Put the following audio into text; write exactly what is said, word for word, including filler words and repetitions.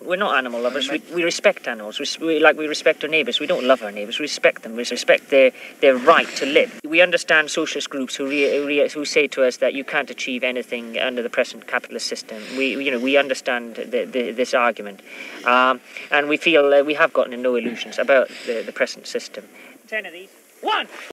We're not animal lovers. We, we respect animals. We, we, like we respect our neighbours. We don't love our neighbours. We respect them. We respect their, their right to live. We understand socialist groups who re, re, who say to us that you can't achieve anything under the present capitalist system. We you know we understand the, the, this argument, um, and we feel uh, we have gotten no illusions about the, the present system. Ten of these. One.